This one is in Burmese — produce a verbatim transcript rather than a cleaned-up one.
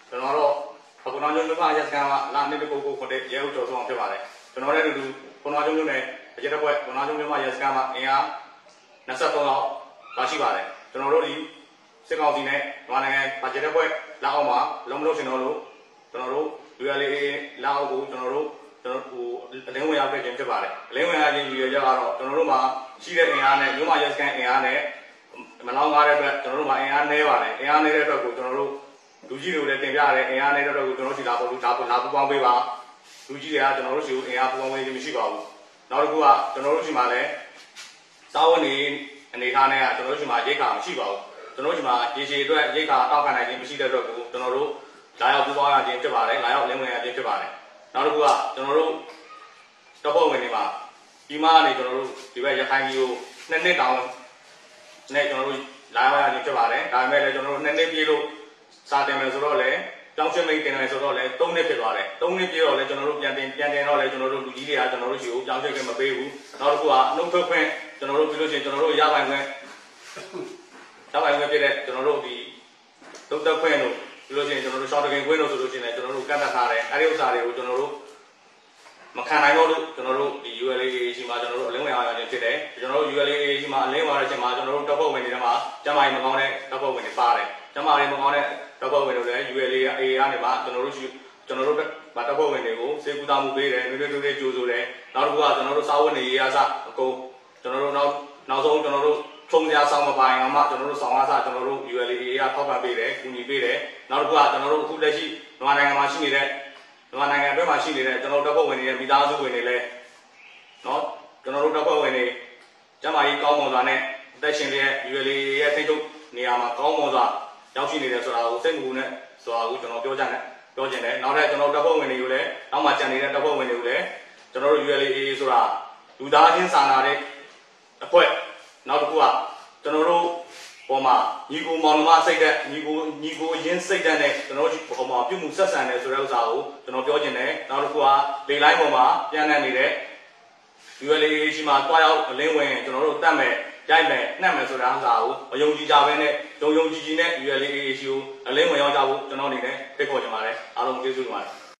ကျွန်တော်တို့ခုနကကျွန်တော်ရက်စကန်ကလာနေကိုကိုကိုတဲ့ရဲဦးကျော်ဆောင်ဖြစ်ပါတယ်ကျွန်တော်လည်းအတူတူခုနကကျွန်တော်နဲ့အကျတဲ့ဘက်ခုနကကျွန်တော်ရက်စကန်မှာအင်အား၂၃လောက်ပါရှိပါတယ်ကျွန်တော်တို့ဒီစစ်ကောင်စီနဲ့မြန်မာနိုင်ငံဗကြတဲ့ဘက်လာအောင်မှာလုံးမလို့ရှင်တော်တို့ကျွန်တော်တို့ U L A လာအောင်ကိုကျွန်တော်တို့ကျွန်တော်ဟိုအလင်းဝင်ရောက်ခဲ့ခြင်းဖြစ်ပါတယ်အလင်းဝင်ရခြင်းရည်ရွယ်ချက်ကတော့ကျွန်တော်တို့မှာရှိတဲ့အင်အားနဲ့မြို့မှာရက်စကန်အင်အားနဲ့မလောင်းကားတဲ့အတွက်ကျွန်တော်တို့မှာအင်အားနည်းပါတယ်အင်အားနည်းတဲ့အတွက်ကိုကျွန်တော်တို့လူကြီးတွေလည်းတင်ပြရတယ်အင်အားနည်းတဲ့အတွက်ကိုကျွန်တော်တို့စီလာပေါ်လို့ဒါပေါ်လာပူပေါင်းပေးပါလူကြီးတွေကကျွန်တော်တို့စီကိုအင်အားပူပေါင်းပေးခြင်းမရှိပါဘူးနောက်တစ်ခုကကျွန်တော်တို့စီမှာလည်းစာဝန်နေအနေထားနဲ့ကကျွန်တော်တို့စီမှာရိတ်ခါမရှိပါဘူးကျွန်တော်တို့စီမှာရေရှည်အတွက်ရိတ်ခါတောက်ခံနိုင်ခြင်းမရှိတဲ့အတွက်ကိုကျွန်တော်တို့လာရောက်ပူပေါင်းရခြင်းဖြစ်ပါတယ်လာရောက်လင်းဝင်ရခြင်းဖြစ်ပါတယ်နောက်တစ်ခုကကျွန်တော်တို့တပ်ဖွဲ့ဝင်တွေမှာဒီမှာနေကျွန်တော်တို့ဒီဘက်ရခိုင်ပြည်ကိုနှစ်နှစ်တောင်နဲ့ကျွန်တော်တို့လာရောက်ရခြင်းဖြစ်ပါတယ်ဒါပေမဲ့လည်းကျွန်တော်တို့နှစ်နှစ်ပြည့်လို့စာတင်မယ်ဆိုတော့လည်းကြောင်းချင်းမိတ်တင်မယ်ဆိုတော့လည်းသုံးနှစ်ဖြစ်သွားတယ်သုံးနှစ်ပြည့်တော့လည်းကျွန်တော်တို့ပြန်တင်ပြန်တင်တော့လည်းကျွန်တော်တို့လူကြီးတွေကကျွန်တော်တို့ရှိကိုကြောင်းချင်းခင်မပေးဘူးနောက်တစ်ခုကနှုတ်ထွက်ခွင့်ကျွန်တော်တို့ပြီးလို့ရှိရင်ကျွန်တော်တို့ရပိုင်ခွင့်ရပိုင်ခွင့်ဖြစ်တဲ့ကျွန်တော်တို့ဒီနှုတ်ထွက်ခွင့်တို့ပြီးလို့ရှိရင်ကျွန်တော်တို့ရှောင်းတကင်ခွင့်တို့ဆိုလို့ရှိရင်လည်းကျွန်တော်တို့ကန့်သတ်ထားတယ်အဲဒီဥစ္စာတွေကိုကျွန်တော်တို့မခံနိုင်တော့လို့ကျွန်တော်တို့ဒီ U L A ရှိမှာကျွန်တော်တို့အလင်းဝင်အောင်ရခြင်းဖြစ်တယ်ကျွန်တော်တို့ U L A ရှိမှာအလင်းဝင်ရခြင်းမှာကျွန်တော်တို့တပ်ဖွဲ့ဝင်တွေထဲမှာကျမကြီးမကောင်းတဲ့တပ်ဖွဲ့ဝင်တွေပါတယ်ကျမကြီးမကောင်းတဲ့တပ်ဖွဲ့ဝင်တွေလည်း U L A A ကနေမှကျွန်တော်တို့ရှိကျွန်တော်တို့တပ်ဖွဲ့ဝင်တွေကိုစေကူတာမှုပေးတယ်မျိုးမျိုးတွေကြိုးဆိုတယ်နောက်တစ်ခုကကျွန်တော်တို့စာဝန်နေရေးအစအကုန်ကျွန်တော်တို့နောက်နောက်ဆုံးကျွန်တော်တို့ထုံးစရာဆောင်မပိုင်အောင်မှကျွန်တော်တို့ဆောင်အားစကျွန်တော်တို့ U L A A ကထောက်ပံ့ပေးတယ်ကူညီပေးတယ်နောက်တစ်ခုကကျွန်တော်တို့အခုလက်ရှိမြန်မာနိုင်ငံမှာရှိနေတဲ့မြန်မာနိုင်ငံအတွင်းမှာရှိနေတဲ့ကျွန်တော်တို့တပ်ဖွဲ့ဝင်တွေရဲ့မိသားစုဝင်တွေလည်းနော်ကျွန်တော်တို့တပ်ဖွဲ့ဝင်တွေကျမကြီးကောင်းမွန်စွာနဲ့အသက်ရှင်တဲ့ U L A ရဲ့ထိန်းချုပ်နေရာမှာကောင်းမွန်စွာရောက်ရှိနေတယ်ဆိုတာကိုစိတ်မကူနဲ့ဆိုတာကိုကျွန်တော်ပြောချင်တယ်ပြောချင်တယ်နောက်ထပ်ကျွန်တော်တပ်ဖွဲ့ဝင်တွေကိုလည်းနောက်မှကြံနေတဲ့တပ်ဖွဲ့ဝင်တွေကိုလည်းကျွန်တော်တို့ U L A A ဆိုတာလူသားချင်းစာနာတဲ့အဖွဲ့နောက်တစ်ခုကကျွန်တော်တို့ပေါ်မှာညီကိုမောင်နှမစိတ်တဲ့ညီကိုညီကိုရင်းစိတ်တဲ့နဲ့ကျွန်တော်တို့ပေါ်မှာပြုမှုဆက်ဆံတယ်ဆိုတဲ့ဥစ္စာကိုကျွန်တော်ပြောချင်တယ်နောက်တစ်ခုကလေလိုင်းပေါ်မှာပြန်နေနေတဲ့ U L A A ရှိမှာတွားရောက်အလင်းဝင်ကျွန်တော်တို့တတ်မဲ့ရိုက်မယ်နှက်မယ်ဆိုတာဥစ္စာကိုမယုံကြည်ကြဘဲနဲ့ယုံယုံကြည်ကြည်နဲ့ U L A A ရှိကိုအလင်းဝင်ရောက်ကြဖို့ကျွန်တော်အနေနဲ့ဖိတ်ခေါ်ချင်ပါတယ်အားလုံးကျေးဇူးတင်ပါတယ်